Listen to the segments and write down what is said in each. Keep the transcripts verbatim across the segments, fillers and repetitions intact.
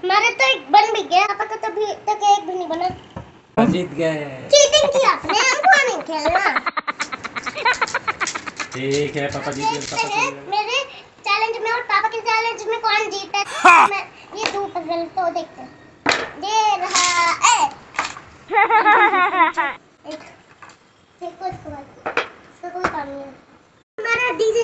हमारे तो एक बन भी गया, पापा का तभी तक एक भी नहीं बना। जीत गए। चीटिंग की आपने, हमको नहीं खेलना। ठीक है पापा जीत गए। पापा है मेरे चैलेंज में और पापा के चैलेंज में कौन जीता है? मैं ये दो पजल तो देखते हैं। दे रहा है एक देखो इसको, इसका कोई काम नहीं है। हमारा डीजे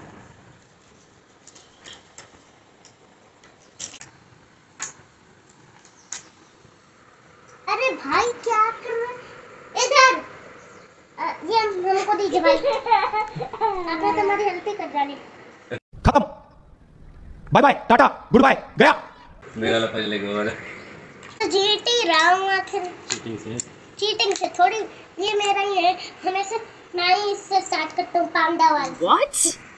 अरे भाई क्या कर रहे हैं इधर? ये हमको दीजिए भाई। आपने तुम्हारी हेल्प ही कर डाली। खत्म, bye bye tata goodbye गया। मेरा लपज लेके और जीत ही रहा हूँ आखिर। चीटिंग से चीटिंग से थोड़ी, ये मेरा ही है हमेशा। मैं ही इससे स्टार्ट करता हूँ पांडा वाला। What?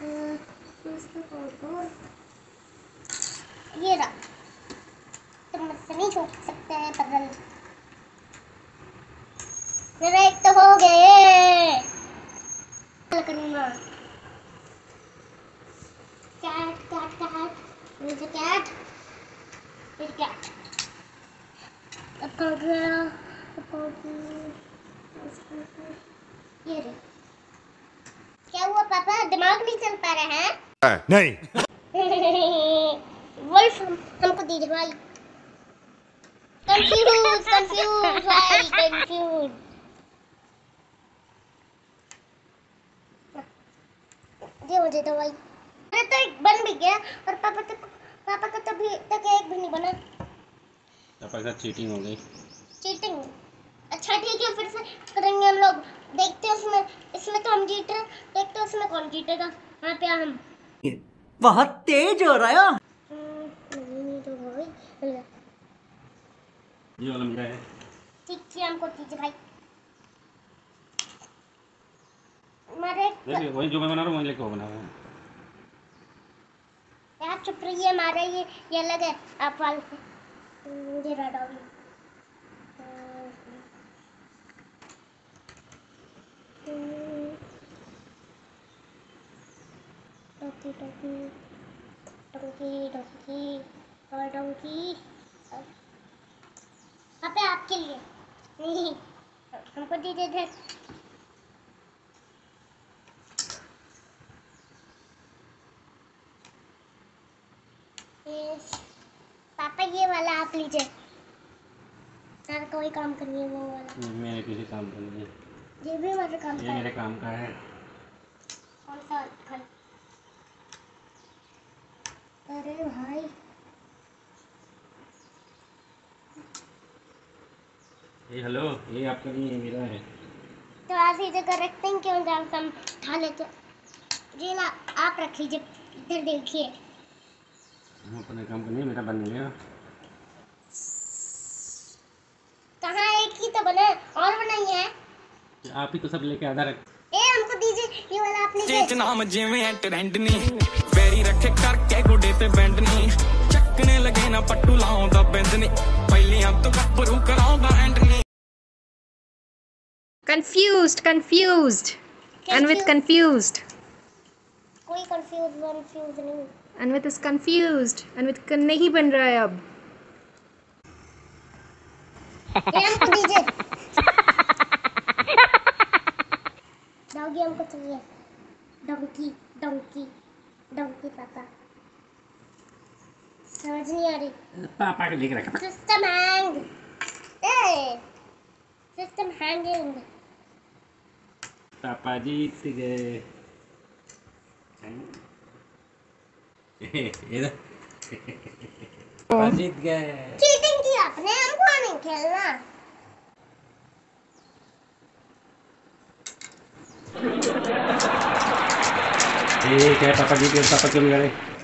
ये रहा, तुम मुझसे नहीं छूट सकते हैं पजल। मेरा एक तो हो गए। करूँगा कैट कैट कैट मुझे कैट फिर कैट अब कर गया। ये रे क्या हुआ पापा, दिमाग नहीं चल पा रहा है? नहीं वुल्फ हमको दीजिए भाई। कंफ्यूज कंफ्यूज भाई कंफ्यूज। ये मुझे तो भाई अरे तो एक बन भी गया और पापा तक पापा का तभी तक एक भी नहीं बना। पापा का चीटिंग हो गई। चीटिंग अच्छा ठीक है, फिर से करेंगे हम लोग। देखते हैं उसमें, इसमें तो हम जीत रहे, देखते हैं उसमें कौन जीतेगा। वहाँ पे हम बहुत तेज हो रहा है। नहीं तो भाई ये वाला मेरा है। ठीक है हमको दीजिए भाई। हमारे वैसे वही जो मैं बना रहा हूँ वही लेके वो बना रहा हूँ। यार चुप रहिए, हमारा ये ये अलग है आप वाले से। मुझे red all donkey donkey donkey donkey और डोंकी पापा आपके लिए नहीं, हमको दीजिए इधर। पापा ये वाला आप लीजिए। सर कोई काम करिए वो वाला। मेरे किसी काम का नहीं है। ये भी मेरे काम का ये है। मेरे काम का है। कौन सा फल? अरे भाई ये हेलो, ये आपका नहीं है, मेरा है। तो आज ही जगह रखते हैं क्यों जान हम खा लेते। जी ना आप रख लीजिए इधर देखिए। हम अपने काम का नहीं, मेरा बन गया। कहाँ एक ही तो बना है और बनाई है। आप ही तो सब लेके आधा रख। ए हमको दीजिए ये वाला आपने। चेच नाम जिवें ट्रेंड नी वेरी रखे करके गुडे ते बैंड नी चकने लगे ना पट्टू लाਉਂਦਾ ਬਿੰਦ ਨੀ ਪਹਿਲੀਆਂ ਤੋਂ ਗੱਭਰੂ ਕਰਾਉਂਦਾ ਐਂਡ ਨੀ। Confused, confused, and with confused, कोई कंफ्यूज कंफ्यूज नहीं। and with is confused, and with con नहीं बन रहा है अब। ये हमको दीजिए। डॉगी हमको चाहिए। डोंकी डोंकी डोंकी पापा समझ नहीं आ रही। पापा को लेके रखा। System hang a system hanging. पापा जीत गए। पापा जीत गए। चीटिंग की आपने, हमको नहीं खेलना। ठीक है पापा जीत गए। पापा क्यों नहीं गए?